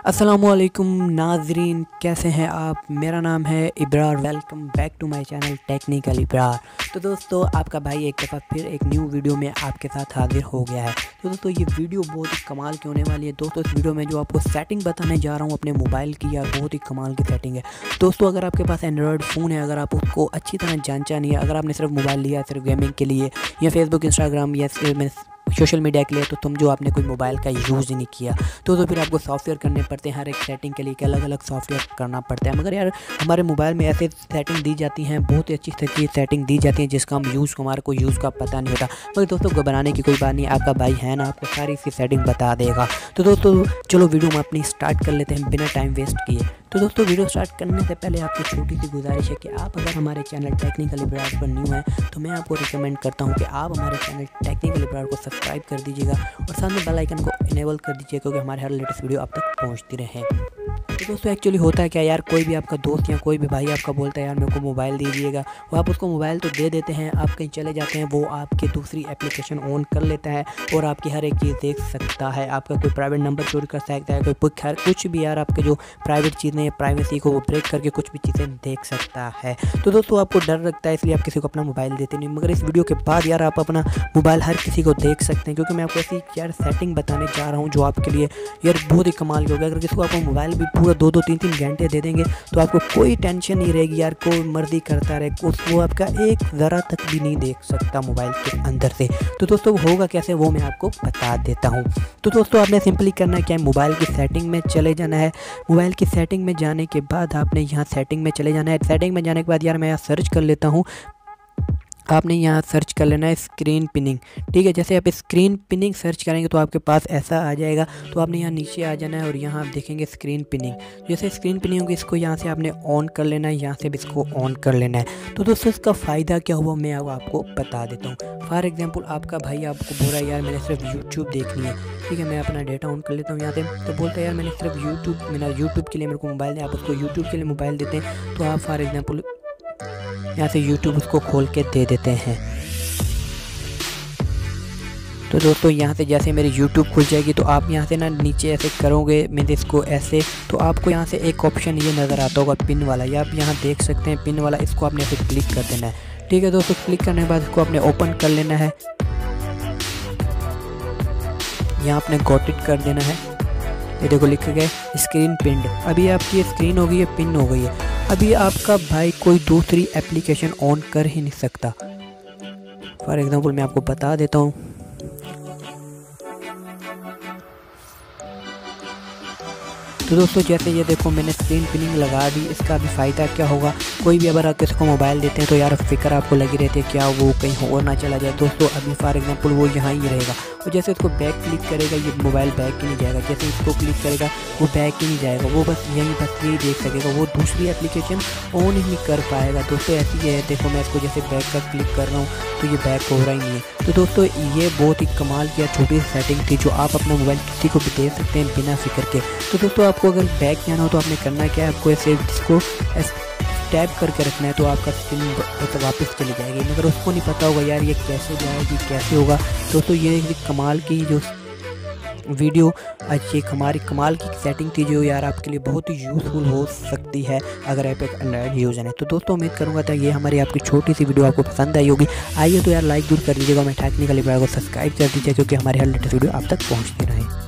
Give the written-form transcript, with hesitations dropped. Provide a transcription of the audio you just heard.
अस्सलामुअलैकुम नाजरीन, कैसे हैं आप। मेरा नाम है Ibrar. Welcome back to my channel technical Ibrar. तो दोस्तों, आपका भाई एक दफ़ा फिर एक न्यू वीडियो में आपके साथ हाजिर हो गया है। तो दोस्तों, ये वीडियो बहुत ही कमाल की होने वाली है। दोस्तों, इस वीडियो में जो आपको सेटिंग बताने जा रहा हूँ अपने मोबाइल की, यार बहुत ही कमाल की सेटिंग है। दोस्तों, अगर आपके पास एंड्रॉयड फ़ोन है, अगर आप उसको अच्छी तरह जानचा नहीं है, अगर आपने सिर्फ मोबाइल लिया सिर्फ गेमिंग के लिए या फेसबुक इंस्टाग्राम या सोशल मीडिया के लिए, तो समझो आपने कोई मोबाइल का यूज़ नहीं किया तो फिर आपको सॉफ्टवेयर करने पड़ते हैं। हर एक सेटिंग के लिए अलग अलग सॉफ्टवेयर करना पड़ता है। मगर यार हमारे मोबाइल में ऐसे सेटिंग दी जाती हैं, बहुत ही अच्छी सेटिंग दी जाती है जिसका हम हमारे को यूज़ का पता नहीं होता। मगर दोस्तों, घबराने की कोई बात नहीं, आपका भाई है ना, आपको सारी इसकी सेटिंग बता देगा। तो दोस्तों चलो वीडियो में अपनी स्टार्ट कर लेते हैं बिना टाइम वेस्ट किए। तो दोस्तों, वीडियो स्टार्ट करने से पहले आपसे छोटी सी गुजारिश है कि आप अगर हमारे चैनल टेक्निकल इब्रार पर न्यू हैं तो मैं आपको रिकमेंड करता हूं कि आप हमारे चैनल टेक्निकल इब्रार को सब्सक्राइब कर दीजिएगा और साथ में बेल आइकन को इनेबल कर दीजिएगा, क्योंकि हमारे हर लेटेस्ट वीडियो आप तक पहुंचती रहे। तो दोस्तों, एक्चुअली होता है क्या यार, कोई भी आपका दोस्त या कोई भी भाई आपका बोलता है यार मेरे को मोबाइल दे दीजिएगा, वो आप उसको मोबाइल तो दे देते हैं, आप कहीं चले जाते हैं, वो आपकी दूसरी एप्लीकेशन ऑन कर लेता है और आपकी हर एक चीज़ देख सकता है। आपका कोई प्राइवेट नंबर चोरी कर सकता है, कोई खैर कुछ भी, यार आपके जो प्राइवेट चीज़ें प्राइवेसी को वो ब्रेक करके कुछ भी चीज़ें देख सकता है। तो दोस्तों, आपको डर लगता है, इसलिए आप किसी को अपना मोबाइल देते नहीं। मगर इस वीडियो के बाद यार आप अपना मोबाइल हर किसी को देख सकते हैं, क्योंकि मैं आपको ऐसी यार सेटिंग बताने जा रहा हूँ जो आपके लिए यार बहुत ही कमाल की होगी। अगर किसी को आपको मोबाइल भी पूरा 2-2 3-3 घंटे दे देंगे तो आपको कोई टेंशन नहीं रहेगी यार, कोई मर्जी करता रहे, वो आपका एक ज़रा तक भी नहीं देख सकता मोबाइल के अंदर से। तो दोस्तों, होगा कैसे वो मैं आपको बता देता हूँ। तो दोस्तों, आपने सिंपली करना है क्या, मोबाइल की सेटिंग में चले जाना है। मोबाइल की सेटिंग में जाने के बाद आपने यहाँ सेटिंग में चले जाना है। सेटिंग में जाने के बाद यार मैं यहाँ सर्च कर लेता हूँ, आपने यहाँ सर्च कर लेना है स्क्रीन पिनिंग। ठीक है, जैसे आप स्क्रीन पिनिंग सर्च करेंगे तो आपके पास ऐसा आ जाएगा। तो आपने यहाँ नीचे आ जाना है और यहाँ आप देखेंगे स्क्रीन पिनिंग। जैसे स्क्रीन पिनिंग होगी, इसको यहाँ से आपने ऑन कर लेना है, यहाँ से भी इसको ऑन कर लेना है। तो दोस्तों, इसका फ़ायदा क्या हुआ मैं अब आपको बता देता हूँ। फॉर एग्जाम्पल, आपका भाई आपको बोल रहा है यार मैंने सिर्फ यूट्यूब देखनी है। ठीक है, मैं अपना डेटा ऑन कर लेता हूँ यहाँ से। तो बोलता है यार मैंने सिर्फ यूट्यूब के लिए मेरे को मोबाइल है, आप उसको यूट्यूब के लिए मोबाइल देते हैं। तो आप फॉर एग्जाम्पल यहाँ से यूट्यूब उसको खोल के दे देते हैं। तो दोस्तों, यहाँ से जैसे मेरी यूट्यूब खुल जाएगी तो आप यहाँ से ना नीचे ऐसे करोगे, मैं इसको ऐसे, तो आपको यहाँ से एक ऑप्शन ये नज़र आता होगा पिन वाला, या आप यहाँ देख सकते हैं पिन वाला, इसको आपने ऐसे क्लिक कर देना है। ठीक है दोस्तों, क्लिक करने के बाद इसको आपने ओपन कर लेना है। यहाँ आपने गॉट इट कर देना है। ये देखो लिख गए स्क्रीन पिंड। अभी आपकी स्क्रीन हो गई है, पिन हो गई है। अभी आपका भाई कोई दूसरी एप्लीकेशन ऑन कर ही नहीं सकता। फॉर एग्जांपल मैं आपको बता देता हूँ। तो दोस्तों, जैसे ये देखो मैंने स्क्रीन पिनिंग लगा दी। इसका भी फ़ायदा क्या होगा, कोई भी अगर आप किसी को मोबाइल देते हैं तो यार फिक्र आपको लगी रहती है क्या वो कहीं और ना चला जाए। दोस्तों, अभी फॉर एग्जांपल वो यहाँ ही रहेगा, और जैसे उसको बैक क्लिक करेगा ये मोबाइल बैक ही नहीं जाएगा। जैसे इसको क्लिक करेगा वो बैक ही नहीं जाएगा, वो बस यही देख सकेगा, वो दूसरी एप्लीकेशन ऑन ही नहीं कर पाएगा। दोस्तों, ऐसी है, देखो मैं इसको जैसे बैक का क्लिक कर रहा हूँ तो ये बैक हो रहा ही नहीं है। तो दोस्तों, ये बहुत ही कमाल की छोटी सी सेटिंग थी जो आप अपना मोबाइल किसी को भी दे सकते हैं बिना फिक्र के। तो दोस्तों, आपको अगर बैक जाना हो तो आपने करना क्या है, आपको ऐसे इसको टैप करके रखना है, तो आपका स्क्रीन वापस चली जाएगी। मगर उसको नहीं पता होगा यार ये कैसे जाएगी, कैसे होगा। दोस्तों, ये एक कमाल की जो वीडियो अच्छी हमारी कमाल की सेटिंग थी जो यार आपके लिए बहुत ही यूज़फुल हो सकती है अगर आप एक एंड्रॉइड यूज़र है। तो दोस्तों, उम्मीद करूँगा था ये हमारी आपकी छोटी सी वीडियो आपको पसंद आई होगी। आइए तो यार लाइक दूर कर दीजिएगा, मैं टेक्निकल इब्रार को सब्सक्राइब कर दीजिए, क्योंकि हमारे हर लेटेस्ट वीडियो आप तक पहुँचती रहे।